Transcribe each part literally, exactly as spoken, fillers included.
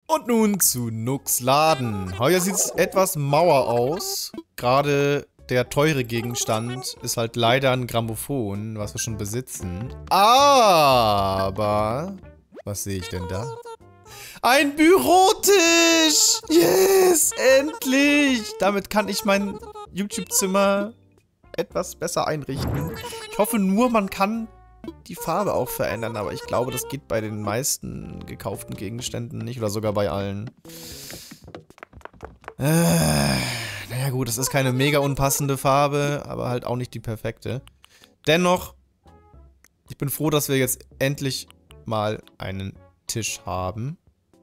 Und nun zu Nooks Laden. Heute sieht es etwas mauer aus. Gerade der teure Gegenstand ist halt leider ein Grammophon, was wir schon besitzen. Aber... was sehe ich denn da? Ein Bürotisch! Yes! Endlich! Damit kann ich mein YouTube-Zimmer etwas besser einrichten. Ich hoffe nur, man kann die Farbe auch verändern, aber ich glaube, das geht bei den meisten gekauften Gegenständen nicht oder sogar bei allen. Äh, naja gut, das ist keine mega unpassende Farbe, aber halt auch nicht die perfekte. Dennoch, ich bin froh, dass wir jetzt endlich mal einen Tisch haben.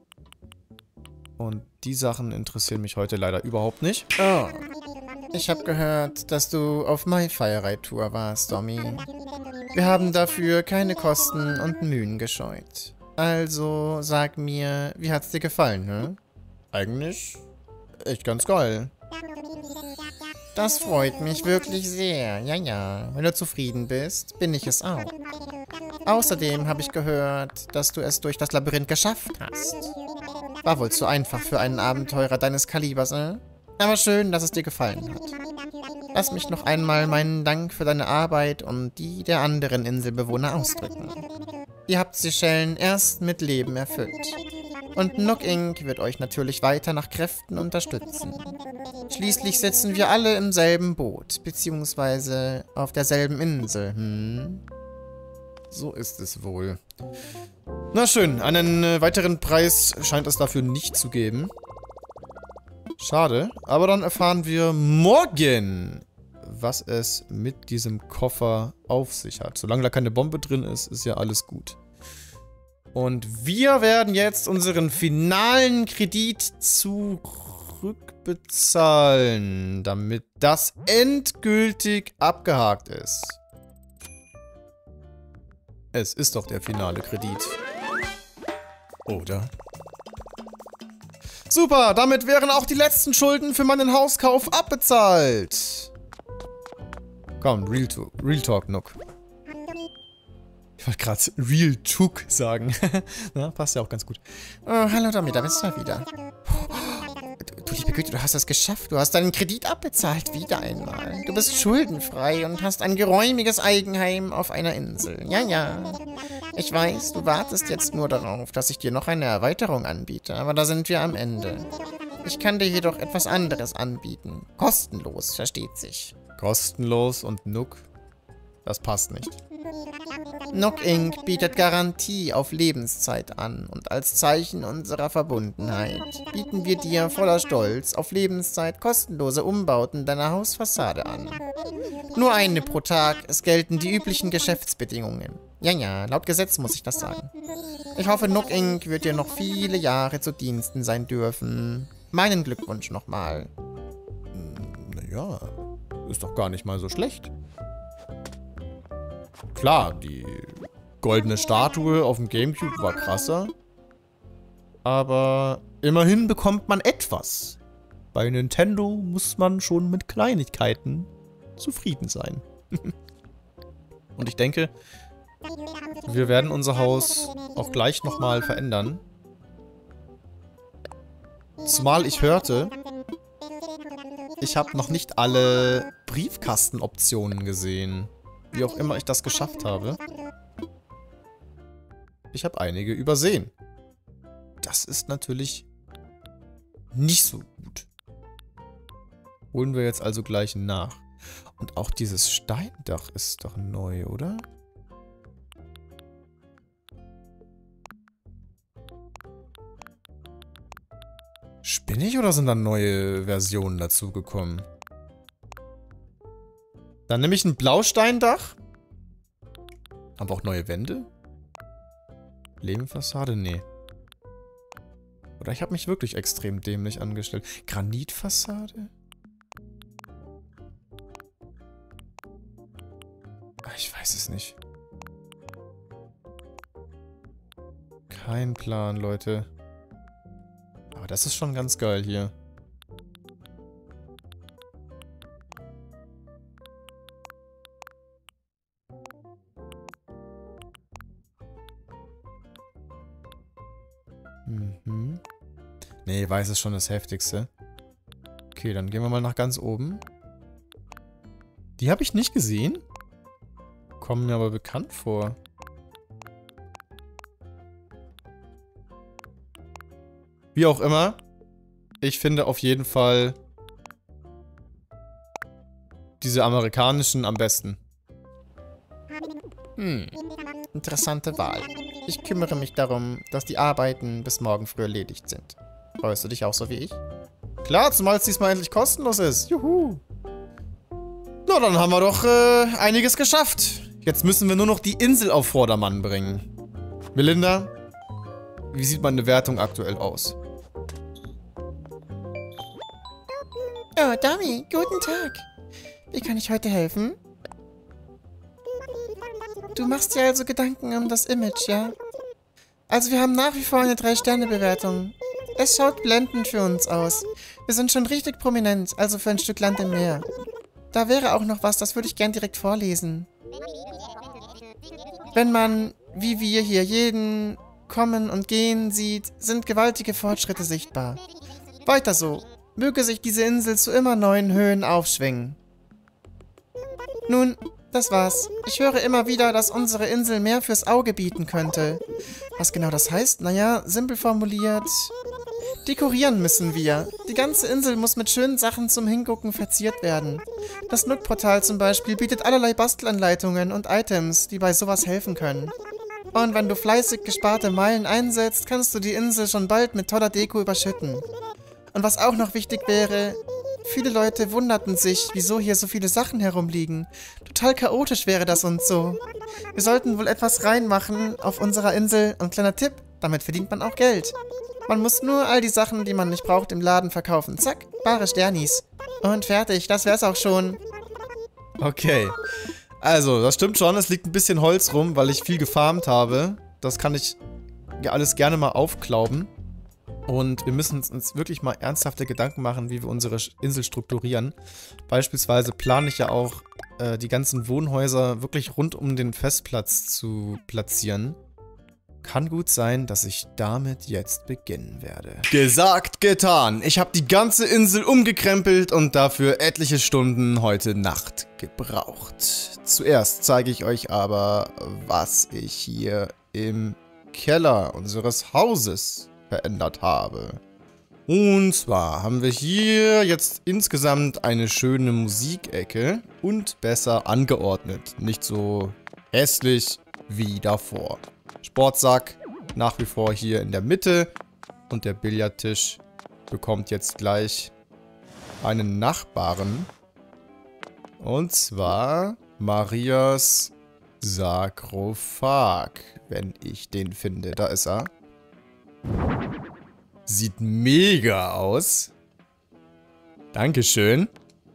Und die Sachen interessieren mich heute leider überhaupt nicht. Oh, ich habe gehört, dass du auf MyFire-Tour warst, Domi. Wir haben dafür keine Kosten und Mühen gescheut. Also, sag mir, wie hat's dir gefallen, ne? Eigentlich echt ganz geil. Das freut mich wirklich sehr. Ja, ja. Wenn du zufrieden bist, bin ich es auch. Außerdem habe ich gehört, dass du es durch das Labyrinth geschafft hast. War wohl zu einfach für einen Abenteurer deines Kalibers, äh? Aber schön, dass es dir gefallen hat. Lass mich noch einmal meinen Dank für deine Arbeit und die der anderen Inselbewohner ausdrücken. Ihr habt Seychellen erst mit Leben erfüllt. Und Nook Incorporated wird euch natürlich weiter nach Kräften unterstützen. Schließlich sitzen wir alle im selben Boot, beziehungsweise auf derselben Insel, hm? So ist es wohl. Na schön, einen äh, weiteren Preis scheint es dafür nicht zu geben. Schade, aber dann erfahren wir morgen, was es mit diesem Koffer auf sich hat. Solange da keine Bombe drin ist, ist ja alles gut. Und wir werden jetzt unseren finalen Kredit zurückbezahlen, damit das endgültig abgehakt ist. Es ist doch der finale Kredit. Oder? Super, damit wären auch die letzten Schulden für meinen Hauskauf abbezahlt. Komm, Real, to Real Talk, Nook. Ich wollte gerade Real Talk sagen. Na, passt ja auch ganz gut. Oh, hallo Domi, da bist du wieder. Du, du liebe Güte, du hast es geschafft. Du hast deinen Kredit abbezahlt, wieder einmal. Du bist schuldenfrei und hast ein geräumiges Eigenheim auf einer Insel. Ja, ja. Ich weiß, du wartest jetzt nur darauf, dass ich dir noch eine Erweiterung anbiete, aber da sind wir am Ende. Ich kann dir jedoch etwas anderes anbieten. Kostenlos, versteht sich. Kostenlos und Nook? Das passt nicht. Nook Incorporated bietet Garantie auf Lebenszeit an und als Zeichen unserer Verbundenheit bieten wir dir voller Stolz auf Lebenszeit kostenlose Umbauten deiner Hausfassade an. Nur eine pro Tag, es gelten die üblichen Geschäftsbedingungen. Ja, ja, laut Gesetz muss ich das sagen. Ich hoffe, Nook Incorporated wird dir noch viele Jahre zu Diensten sein dürfen. Meinen Glückwunsch nochmal. Naja, ist doch gar nicht mal so schlecht. Klar, die goldene Statue auf dem Gamecube war krasser. Aber immerhin bekommt man etwas. Bei Nintendo muss man schon mit Kleinigkeiten zufrieden sein. Und ich denke, wir werden unser Haus auch gleich nochmal verändern. Zumal ich hörte, ich habe noch nicht alle Briefkastenoptionen gesehen. Wie auch immer ich das geschafft habe. Ich habe einige übersehen. Das ist natürlich nicht so gut. Holen wir jetzt also gleich nach. Und auch dieses Steindach ist doch neu, oder? Spinne ich oder sind da neue Versionen dazugekommen? Dann nehme ich ein Blausteindach. Haben wir auch neue Wände? Lehmfassade? Nee. Oder ich habe mich wirklich extrem dämlich angestellt. Granitfassade? Ach, ich weiß es nicht. Kein Plan, Leute. Aber das ist schon ganz geil hier. Mhm. Nee, weiß ist schon das Heftigste. Okay, dann gehen wir mal nach ganz oben. Die habe ich nicht gesehen. Kommen mir aber bekannt vor. Wie auch immer. Ich finde auf jeden Fall diese amerikanischen am besten. Hm, interessante Wahl. Ich kümmere mich darum, dass die Arbeiten bis morgen früh erledigt sind. Freust du dich auch so wie ich? Klar, zumal es diesmal endlich kostenlos ist. Juhu. Na, dann haben wir doch äh, einiges geschafft. Jetzt müssen wir nur noch die Insel auf Vordermann bringen. Melinda, wie sieht meine Wertung aktuell aus? Oh, Dummy, guten Tag. Wie kann ich heute helfen? Du machst dir also Gedanken um das Image, ja? Also wir haben nach wie vor eine drei Sterne Bewertung. Es schaut blendend für uns aus. Wir sind schon richtig prominent, also für ein Stück Land im Meer. Da wäre auch noch was, das würde ich gern direkt vorlesen. Wenn man, wie wir hier, jeden kommen und gehen sieht, sind gewaltige Fortschritte sichtbar. Weiter so. Möge sich diese Insel zu immer neuen Höhen aufschwingen. Nun, das war's. Ich höre immer wieder, dass unsere Insel mehr fürs Auge bieten könnte. Was genau das heißt? Naja, simpel formuliert. Dekorieren müssen wir. Die ganze Insel muss mit schönen Sachen zum Hingucken verziert werden. Das Nook-Portal zum Beispiel bietet allerlei Bastelanleitungen und Items, die bei sowas helfen können. Und wenn du fleißig gesparte Meilen einsetzt, kannst du die Insel schon bald mit toller Deko überschütten. Und was auch noch wichtig wäre, viele Leute wunderten sich, wieso hier so viele Sachen herumliegen. Total chaotisch wäre das und so. Wir sollten wohl etwas reinmachen auf unserer Insel. Und kleiner Tipp, damit verdient man auch Geld. Man muss nur all die Sachen, die man nicht braucht, im Laden verkaufen. Zack, bare Sternis. Und fertig, das wär's auch schon. Okay. Also, das stimmt schon, es liegt ein bisschen Holz rum, weil ich viel gefarmt habe. Das kann ich ja alles gerne mal aufklauben. Und wir müssen uns wirklich mal ernsthafte Gedanken machen, wie wir unsere Insel strukturieren. Beispielsweise plane ich ja auch, äh, die ganzen Wohnhäuser wirklich rund um den Festplatz zu platzieren. Kann gut sein, dass ich damit jetzt beginnen werde. Gesagt, getan. Ich habe die ganze Insel umgekrempelt und dafür etliche Stunden heute Nacht gebraucht. Zuerst zeige ich euch aber, was ich hier im Keller unseres Hauses verändert habe. Und zwar haben wir hier jetzt insgesamt eine schöne Musikecke und besser angeordnet. Nicht so hässlich wie davor. Sportsack nach wie vor hier in der Mitte und der Billardtisch bekommt jetzt gleich einen Nachbarn. Und zwar Marias Sarkophag, wenn ich den finde. Da ist er. Sieht mega aus. Dankeschön.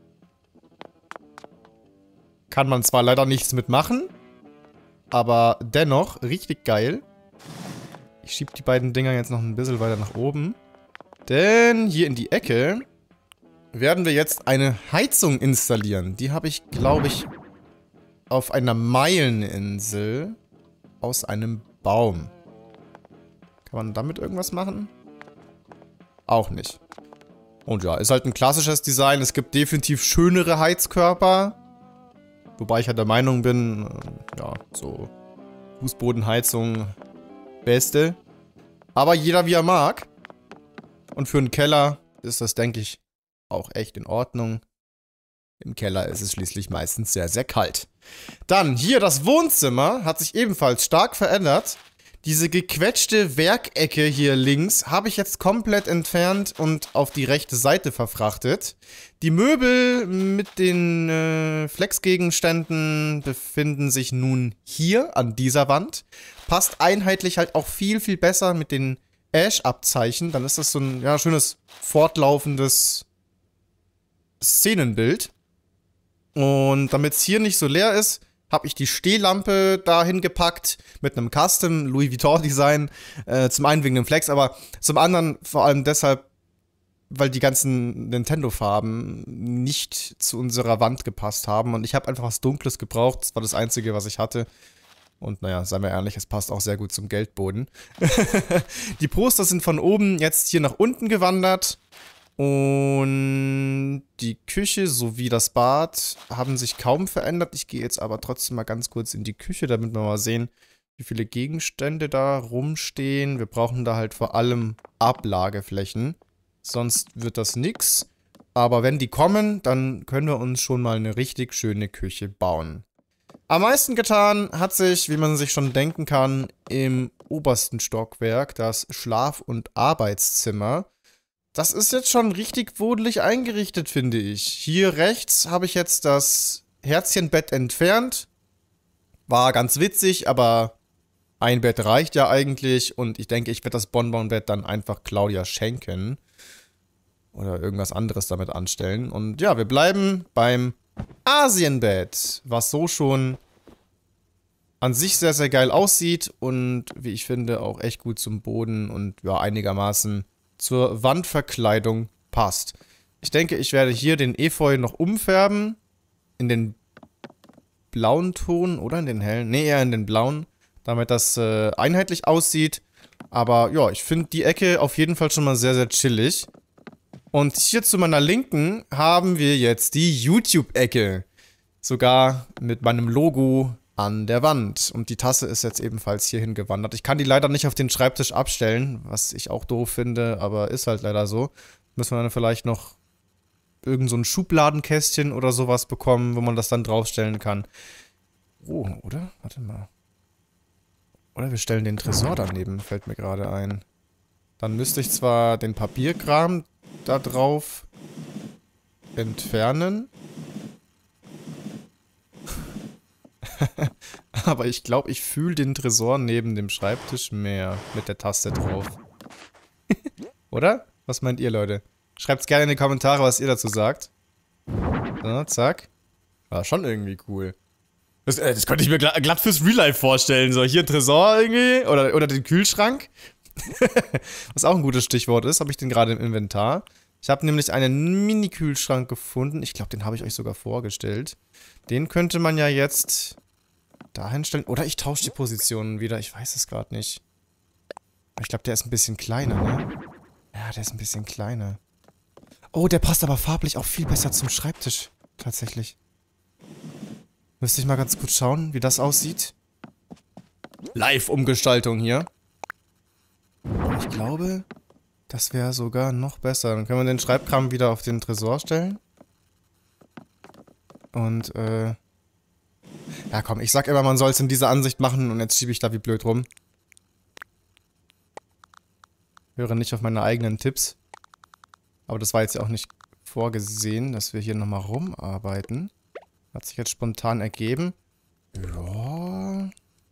Kann man zwar leider nichts mitmachen, aber dennoch richtig geil. Ich schiebe die beiden Dinger jetzt noch ein bisschen weiter nach oben. Denn hier in die Ecke werden wir jetzt eine Heizung installieren. Die habe ich, glaube ich, auf einer Meileninsel aus einem Baum. Kann man damit irgendwas machen? Auch nicht. Und ja, ist halt ein klassisches Design. Es gibt definitiv schönere Heizkörper. Wobei ich ja der Meinung bin, ja, so Fußbodenheizung, beste. Aber jeder wie er mag. Und für einen Keller ist das, denke ich, auch echt in Ordnung. Im Keller ist es schließlich meistens sehr, sehr kalt. Dann, hier das Wohnzimmer hat sich ebenfalls stark verändert. Diese gequetschte Werkecke hier links habe ich jetzt komplett entfernt und auf die rechte Seite verfrachtet. Die Möbel mit den äh, Flexgegenständen befinden sich nun hier an dieser Wand. Passt einheitlich halt auch viel, viel besser mit den Ash-Abzeichen. Dann ist das so ein ja, schönes, fortlaufendes Szenenbild. Und damit es hier nicht so leer ist, habe ich die Stehlampe dahin gepackt mit einem Custom Louis Vuitton Design. Äh, zum einen wegen dem Flex, aber zum anderen vor allem deshalb, weil die ganzen Nintendo-Farben nicht zu unserer Wand gepasst haben. Und ich habe einfach was Dunkles gebraucht. Das war das Einzige, was ich hatte. Und naja, seien wir ehrlich, es passt auch sehr gut zum Geldboden. Die Poster sind von oben jetzt hier nach unten gewandert. Und die Küche sowie das Bad haben sich kaum verändert. Ich gehe jetzt aber trotzdem mal ganz kurz in die Küche, damit wir mal sehen, wie viele Gegenstände da rumstehen. Wir brauchen da halt vor allem Ablageflächen. Sonst wird das nix. Aber wenn die kommen, dann können wir uns schon mal eine richtig schöne Küche bauen. Am meisten getan hat sich, wie man sich schon denken kann, im obersten Stockwerk das Schlaf- und Arbeitszimmer. Das ist jetzt schon richtig wodelig eingerichtet, finde ich. Hier rechts habe ich jetzt das Herzchenbett entfernt. War ganz witzig, aber ein Bett reicht ja eigentlich. Und ich denke, ich werde das Bonbonbett dann einfach Claudia schenken. Oder irgendwas anderes damit anstellen. Und ja, wir bleiben beim Asienbett, was so schon an sich sehr, sehr geil aussieht und wie ich finde auch echt gut zum Boden und ja, einigermaßen zur Wandverkleidung passt. Ich denke, ich werde hier den Efeu noch umfärben in den blauen Ton oder in den hellen? Ne, eher in den blauen, damit das äh, einheitlich aussieht. Aber ja, ich finde die Ecke auf jeden Fall schon mal sehr, sehr chillig. Und hier zu meiner Linken haben wir jetzt die YouTube-Ecke. Sogar mit meinem Logo an der Wand. Und die Tasse ist jetzt ebenfalls hierhin gewandert. Ich kann die leider nicht auf den Schreibtisch abstellen, was ich auch doof finde, aber ist halt leider so. Müssen wir dann vielleicht noch irgend so ein Schubladenkästchen oder sowas bekommen, wo man das dann draufstellen kann. Oh, oder? Warte mal. Oder wir stellen den Tresor daneben, fällt mir gerade ein. Dann müsste ich zwar den Papierkram da drauf entfernen. Aber ich glaube, ich fühle den Tresor neben dem Schreibtisch mehr mit der Taste drauf. Oder? Was meint ihr, Leute? Schreibt's gerne in die Kommentare, was ihr dazu sagt. So, zack. War schon irgendwie cool. Das, äh, das könnte ich mir glatt, glatt fürs Real Life vorstellen. So, hier ein Tresor irgendwie. Oder, oder den Kühlschrank. Was auch ein gutes Stichwort ist, habe ich den gerade im Inventar. Ich habe nämlich einen Mini-Kühlschrank gefunden. Ich glaube, den habe ich euch sogar vorgestellt. Den könnte man ja jetzt dahin stellen. Oder ich tausche die Positionen wieder. Ich weiß es gerade nicht. Ich glaube, der ist ein bisschen kleiner, ne? Ja, der ist ein bisschen kleiner. Oh, der passt aber farblich auch viel besser zum Schreibtisch. Tatsächlich. Müsste ich mal ganz gut schauen, wie das aussieht. Live-Umgestaltung hier. Ich glaube, das wäre sogar noch besser. Dann können wir den Schreibkram wieder auf den Tresor stellen. Und, äh... ja, komm, ich sag immer, man soll es in dieser Ansicht machen und jetzt schiebe ich da wie blöd rum. Höre nicht auf meine eigenen Tipps. Aber das war jetzt ja auch nicht vorgesehen, dass wir hier nochmal rumarbeiten. Hat sich jetzt spontan ergeben. Ja...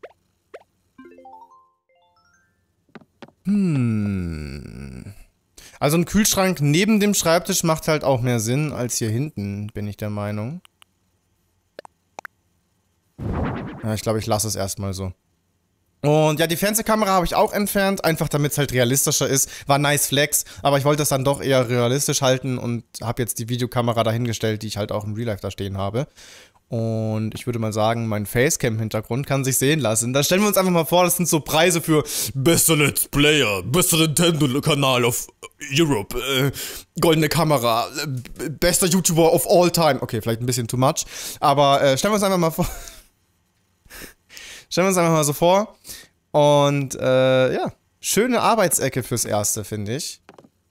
Hm. Also ein Kühlschrank neben dem Schreibtisch macht halt auch mehr Sinn als hier hinten, bin ich der Meinung. Ja, ich glaube, ich lasse es erstmal so. Und ja, die Fernsehkamera habe ich auch entfernt, einfach damit es halt realistischer ist. War nice flex, aber ich wollte es dann doch eher realistisch halten und habe jetzt die Videokamera dahingestellt, die ich halt auch im Real Life da stehen habe. Und ich würde mal sagen, mein Facecam-Hintergrund kann sich sehen lassen. Da stellen wir uns einfach mal vor, das sind so Preise für bester Let's Player, bester Nintendo-Kanal of Europe, äh, goldene Kamera, äh, bester YouTuber of all time. Okay, vielleicht ein bisschen too much, aber äh, stellen wir uns einfach mal vor. Stellen wir uns einfach mal so vor. Und äh, ja, schöne Arbeitsecke fürs Erste, finde ich.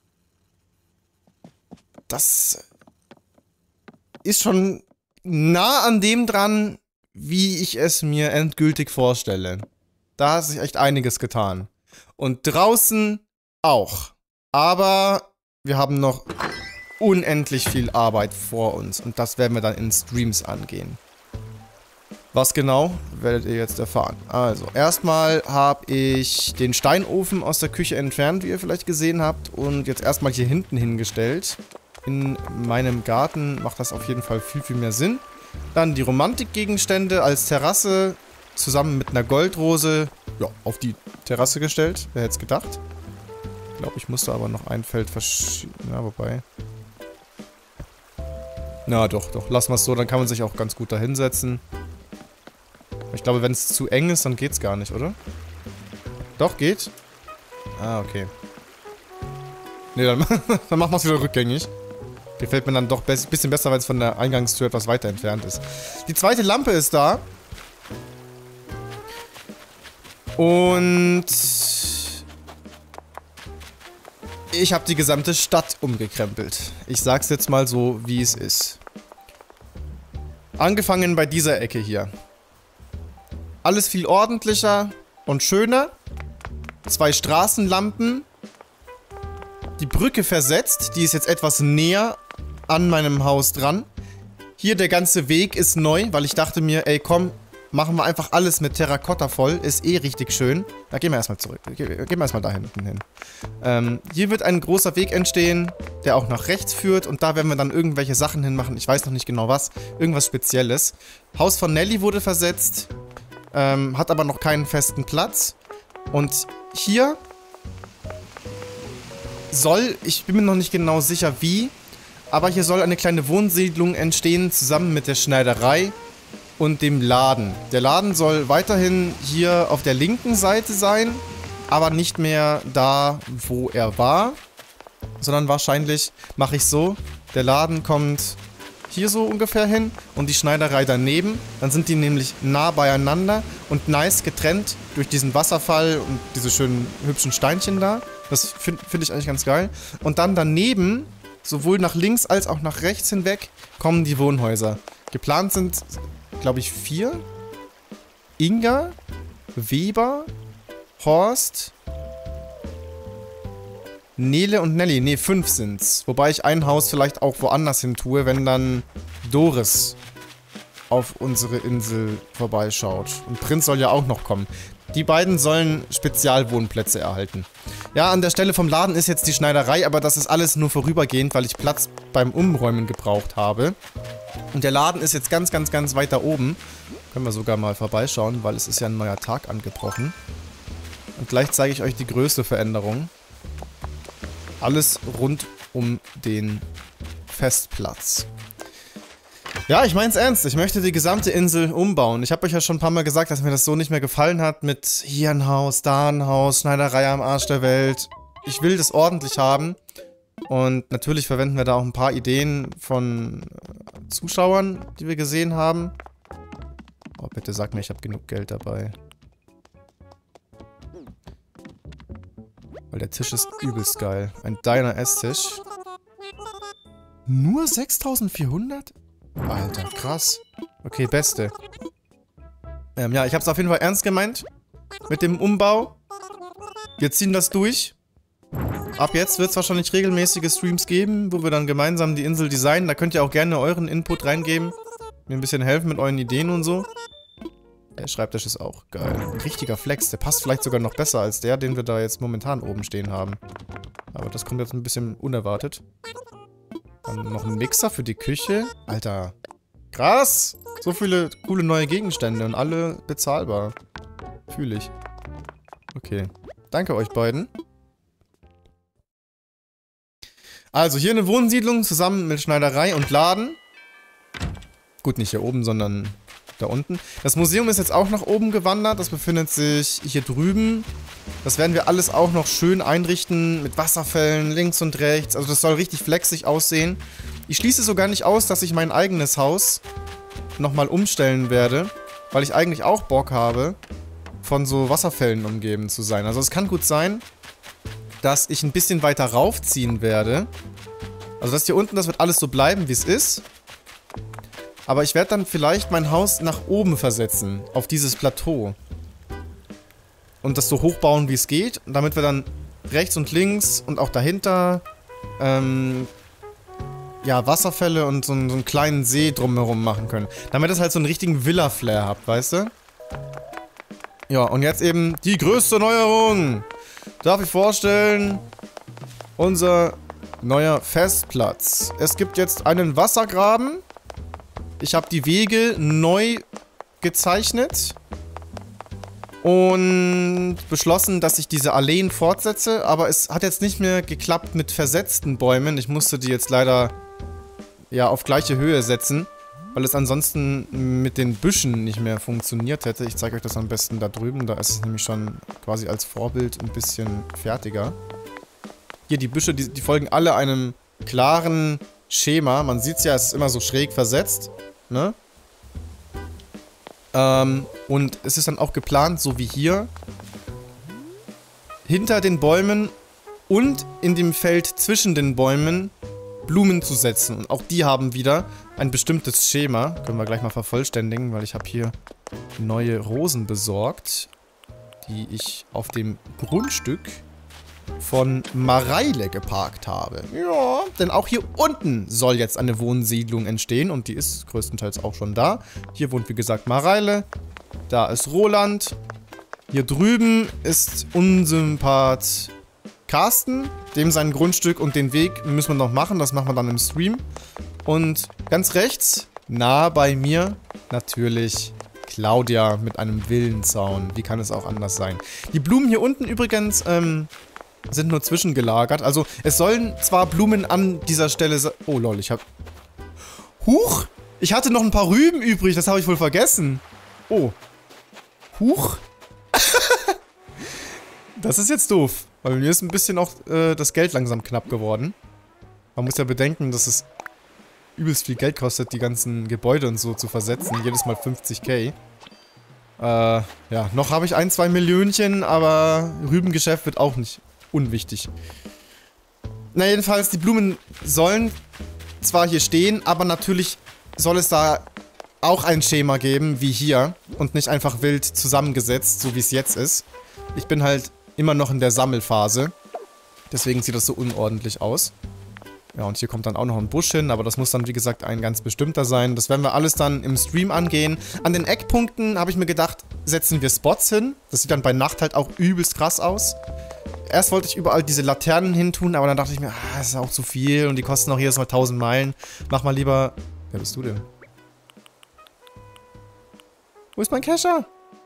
Das ist schon nah an dem dran, wie ich es mir endgültig vorstelle. Da hat sich echt einiges getan. Und draußen auch. Aber wir haben noch unendlich viel Arbeit vor uns. Und das werden wir dann in Streams angehen. Was genau, werdet ihr jetzt erfahren. Also, erstmal habe ich den Steinofen aus der Küche entfernt, wie ihr vielleicht gesehen habt. Und jetzt erstmal hier hinten hingestellt. In meinem Garten macht das auf jeden Fall viel, viel mehr Sinn. Dann die Romantikgegenstände als Terrasse zusammen mit einer Goldrose, ja, auf die Terrasse gestellt. Wer hätte es gedacht? Ich glaube, ich musste aber noch ein Feld verschieben. Ja, wobei. Na doch, doch. Lassen wir es so, dann kann man sich auch ganz gut da hinsetzen. Ich glaube, wenn es zu eng ist, dann geht's gar nicht, oder? Doch, geht? Ah, okay. Ne, dann, dann machen wir es wieder rückgängig. Gefällt mir dann doch ein bisschen besser, weil es von der Eingangstür etwas weiter entfernt ist. Die zweite Lampe ist da. Und ich habe die gesamte Stadt umgekrempelt. Ich sag's jetzt mal so, wie es ist. Angefangen bei dieser Ecke hier. Alles viel ordentlicher und schöner. Zwei Straßenlampen. Die Brücke versetzt. Die ist jetzt etwas näher an meinem Haus dran. Hier der ganze Weg ist neu, weil ich dachte mir, ey komm, machen wir einfach alles mit Terrakotta voll. Ist eh richtig schön. Da gehen wir erstmal zurück. Gehen wir erstmal da hinten hin. Ähm, hier wird ein großer Weg entstehen, der auch nach rechts führt. Und da werden wir dann irgendwelche Sachen hinmachen. Ich weiß noch nicht genau was. Irgendwas Spezielles. Haus von Nelly wurde versetzt. Ähm, hat aber noch keinen festen Platz. Und hier soll, ich bin mir noch nicht genau sicher wie, aber hier soll eine kleine Wohnsiedlung entstehen, zusammen mit der Schneiderei und dem Laden. Der Laden soll weiterhin hier auf der linken Seite sein, aber nicht mehr da, wo er war, sondern wahrscheinlich mache ich so, der Laden kommt hier so ungefähr hin und die Schneiderei daneben. Dann sind die nämlich nah beieinander und nice getrennt durch diesen Wasserfall und diese schönen hübschen Steinchen da. Das finde find ich eigentlich ganz geil. Und dann daneben, sowohl nach links als auch nach rechts hinweg, kommen die Wohnhäuser. Geplant sind, glaube ich, vier. Inga, Weber, Horst, Nele und Nelly. Ne, fünf sind's. Wobei ich ein Haus vielleicht auch woanders hin tue, wenn dann Doris auf unsere Insel vorbeischaut. Und Prinz soll ja auch noch kommen. Die beiden sollen Spezialwohnplätze erhalten. Ja, an der Stelle vom Laden ist jetzt die Schneiderei, aber das ist alles nur vorübergehend, weil ich Platz beim Umräumen gebraucht habe. Und der Laden ist jetzt ganz, ganz, ganz weit da oben. Können wir sogar mal vorbeischauen, weil es ist ja ein neuer Tag angebrochen. Und gleich zeige ich euch die größte Veränderung. Alles rund um den Festplatz. Ja, ich mein's ernst. Ich möchte die gesamte Insel umbauen. Ich habe euch ja schon ein paar Mal gesagt, dass mir das so nicht mehr gefallen hat mit hier ein Haus, da ein Haus, Schneiderei am Arsch der Welt. Ich will das ordentlich haben. Und natürlich verwenden wir da auch ein paar Ideen von Zuschauern, die wir gesehen haben. Oh, bitte sag mir, ich habe genug Geld dabei. Weil der Tisch ist übelst geil. Ein Diner-Esstisch. Nur sechstausendvierhundert? Alter, krass. Okay, beste. Ähm, ja, ich habe es auf jeden Fall ernst gemeint. Mit dem Umbau. Wir ziehen das durch. Ab jetzt wird es wahrscheinlich regelmäßige Streams geben, wo wir dann gemeinsam die Insel designen. Da könnt ihr auch gerne euren Input reingeben. Mir ein bisschen helfen mit euren Ideen und so. Der Schreibtisch ist auch geil. Ein richtiger Flex. Der passt vielleicht sogar noch besser als der, den wir da jetzt momentan oben stehen haben. Aber das kommt jetzt ein bisschen unerwartet. Dann noch ein Mixer für die Küche. Alter. Krass. So viele coole neue Gegenstände und alle bezahlbar. Fühle ich. Okay. Danke euch beiden. Also hier eine Wohnsiedlung zusammen mit Schneiderei und Laden. Gut, nicht hier oben, sondern da unten. Das Museum ist jetzt auch nach oben gewandert. Das befindet sich hier drüben. Das werden wir alles auch noch schön einrichten mit Wasserfällen links und rechts. Also das soll richtig flexig aussehen. Ich schließe sogar nicht aus, dass ich mein eigenes Haus nochmal umstellen werde, weil ich eigentlich auch Bock habe, von so Wasserfällen umgeben zu sein. Also es kann gut sein, dass ich ein bisschen weiter raufziehen werde. Also das hier unten, das wird alles so bleiben, wie es ist. Aber ich werde dann vielleicht mein Haus nach oben versetzen, auf dieses Plateau. Und das so hochbauen, wie es geht, damit wir dann rechts und links und auch dahinter ähm, ja, Wasserfälle und so, so einen kleinen See drumherum machen können. Damit es halt so einen richtigen Villa-Flair habt, weißt du? Ja, und jetzt eben die größte Neuerung. Darf ich vorstellen, unser neuer Festplatz. Es gibt jetzt einen Wassergraben. Ich habe die Wege neu gezeichnet. Und beschlossen, dass ich diese Alleen fortsetze. Aber es hat jetzt nicht mehr geklappt mit versetzten Bäumen. Ich musste die jetzt leider ja auf gleiche Höhe setzen. weil es ansonsten mit den Büschen nicht mehr funktioniert hätte. Ich zeige euch das am besten da drüben. Da ist es nämlich schon quasi als Vorbild ein bisschen fertiger. Hier, die Büsche, die, die folgen alle einem klaren Schema. Man sieht es ja, es ist immer so schräg versetzt, ne? Ähm, und es ist dann auch geplant, so wie hier, hinter den Bäumen und in dem Feld zwischen den Bäumen Blumen zu setzen. Und auch die haben wieder ein bestimmtes Schema. Können wir gleich mal vervollständigen, weil ich habe hier neue Rosen besorgt, die ich auf dem Grundstück von Mareile geparkt habe. Ja, denn auch hier unten soll jetzt eine Wohnsiedlung entstehen und die ist größtenteils auch schon da. Hier wohnt wie gesagt Mareile, da ist Roland, hier drüben ist Unsympath Carsten, dem sein Grundstück und den Weg müssen wir noch machen, das machen wir dann im Stream. Und ganz rechts, nah bei mir, natürlich Claudia mit einem Villenzaun. Wie kann es auch anders sein? Die Blumen hier unten übrigens ähm, sind nur zwischengelagert. Also es sollen zwar Blumen an dieser Stelle sein. Oh lol, ich hab... Huch! Ich hatte noch ein paar Rüben übrig, das habe ich wohl vergessen. Oh. Huch. Das ist jetzt doof. Weil mir ist ein bisschen auch äh, das Geld langsam knapp geworden. Man muss ja bedenken, dass es übelst viel Geld kostet, die ganzen Gebäude und so zu versetzen. Jedes Mal fünfzig K. Äh, ja, noch habe ich ein, zwei Millionchen, aber Rübengeschäft wird auch nicht unwichtig. Na jedenfalls, die Blumen sollen zwar hier stehen, aber natürlich soll es da auch ein Schema geben, wie hier. Und nicht einfach wild zusammengesetzt, so wie es jetzt ist. Ich bin halt immer noch in der Sammelphase. Deswegen sieht das so unordentlich aus. Ja, und hier kommt dann auch noch ein Busch hin, aber das muss dann, wie gesagt, ein ganz bestimmter sein. Das werden wir alles dann im Stream angehen. An den Eckpunkten habe ich mir gedacht, setzen wir Spots hin. Das sieht dann bei Nacht halt auch übelst krass aus. Erst wollte ich überall diese Laternen hin tun, aber dann dachte ich mir, ah, das ist auch zu viel und die kosten auch jedes Mal tausend Meilen. Mach mal lieber... Wer bist du denn? Wo ist mein Kescher?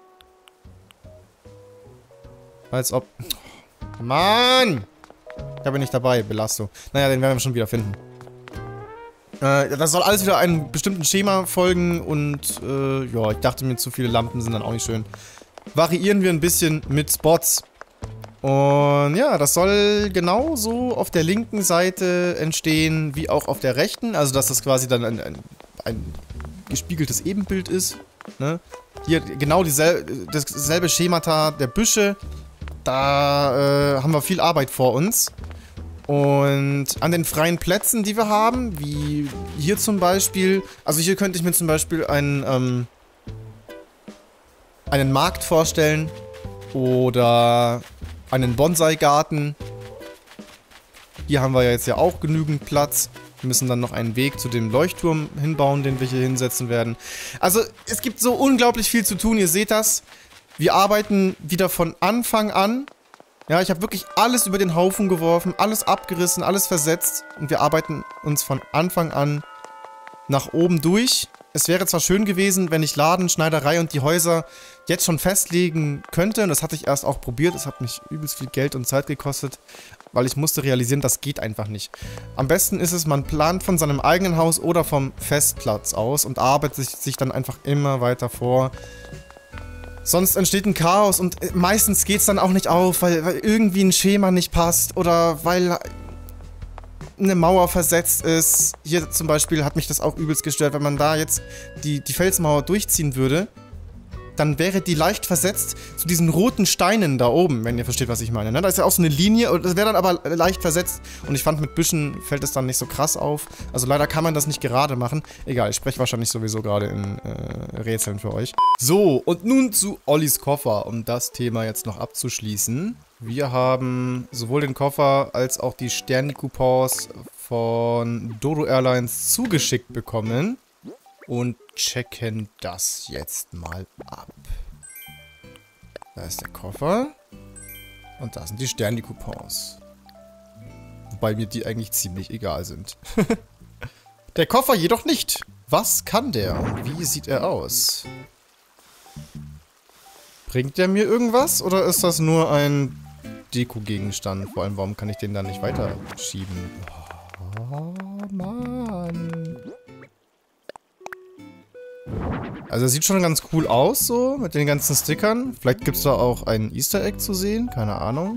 Als ob... Oh, Mann! Ich habe ihn nicht dabei, Belasto. Naja, den werden wir schon wieder finden. Äh, das soll alles wieder einem bestimmten Schema folgen und, äh, ja, ich dachte mir, zu viele Lampen sind dann auch nicht schön. Variieren wir ein bisschen mit Spots. Und ja, das soll genauso auf der linken Seite entstehen, wie auch auf der rechten. Also, dass das quasi dann ein, ein, ein gespiegeltes Ebenbild ist. Ne? Hier genau diesel dasselbe Schemata der Büsche. Da äh, haben wir viel Arbeit vor uns. Und an den freien Plätzen, die wir haben, wie hier zum Beispiel, also hier könnte ich mir zum Beispiel einen, ähm, einen Markt vorstellen oder einen Bonsai-Garten. Hier haben wir ja jetzt ja auch genügend Platz. Wir müssen dann noch einen Weg zu dem Leuchtturm hinbauen, den wir hier hinsetzen werden. Also es gibt so unglaublich viel zu tun, ihr seht das. Wir arbeiten wieder von Anfang an. Ja, ich habe wirklich alles über den Haufen geworfen, alles abgerissen, alles versetzt. Und wir arbeiten uns von Anfang an nach oben durch. Es wäre zwar schön gewesen, wenn ich Laden, Schneiderei und die Häuser jetzt schon festlegen könnte. Und das hatte ich erst auch probiert. Es hat mich übelst viel Geld und Zeit gekostet, weil ich musste realisieren, das geht einfach nicht. Am besten ist es, man plant von seinem eigenen Haus oder vom Festplatz aus und arbeitet sich dann einfach immer weiter vor. Sonst entsteht ein Chaos und meistens geht es dann auch nicht auf, weil, weil irgendwie ein Schema nicht passt oder weil eine Mauer versetzt ist. Hier zum Beispiel hat mich das auch übelst gestört, wenn man da jetzt die, die Felsmauer durchziehen würde, dann wäre die leicht versetzt zu diesen roten Steinen da oben, wenn ihr versteht, was ich meine. Ne? Da ist ja auch so eine Linie, und das wäre dann aber leicht versetzt. Und ich fand, mit Büschen fällt es dann nicht so krass auf. Also leider kann man das nicht gerade machen. Egal, ich spreche wahrscheinlich sowieso gerade in äh, Rätseln für euch. So, und nun zu Ollis Koffer, um das Thema jetzt noch abzuschließen. Wir haben sowohl den Koffer als auch die Sterni-Coupons von Dodo Airlines zugeschickt bekommen. Und checken das jetzt mal ab. Da ist der Koffer. Und da sind die Sterni-Coupons. Wobei mir die eigentlich ziemlich egal sind. Der Koffer jedoch nicht. Was kann der und wie sieht er aus? Bringt der mir irgendwas oder ist das nur ein Deko-Gegenstand? Vor allem, warum kann ich den dann nicht weiterschieben? Oh, Mann. Also, es sieht schon ganz cool aus, so, mit den ganzen Stickern. Vielleicht gibt es da auch ein Easter Egg zu sehen, keine Ahnung.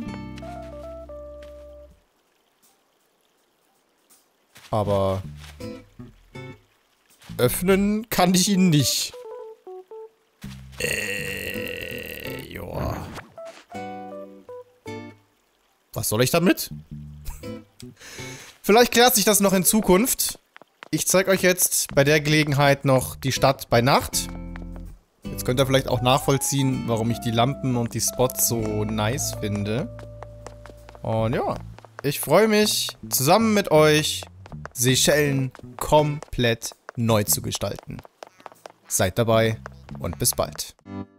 Aber öffnen kann ich ihn nicht. Äh, joa. Was soll ich damit? Vielleicht klärt sich das noch in Zukunft. Ich zeige euch jetzt bei der Gelegenheit noch die Stadt bei Nacht. Jetzt könnt ihr vielleicht auch nachvollziehen, warum ich die Lampen und die Spots so nice finde. Und ja, ich freue mich, zusammen mit euch Seychellen komplett neu zu gestalten. Seid dabei und bis bald.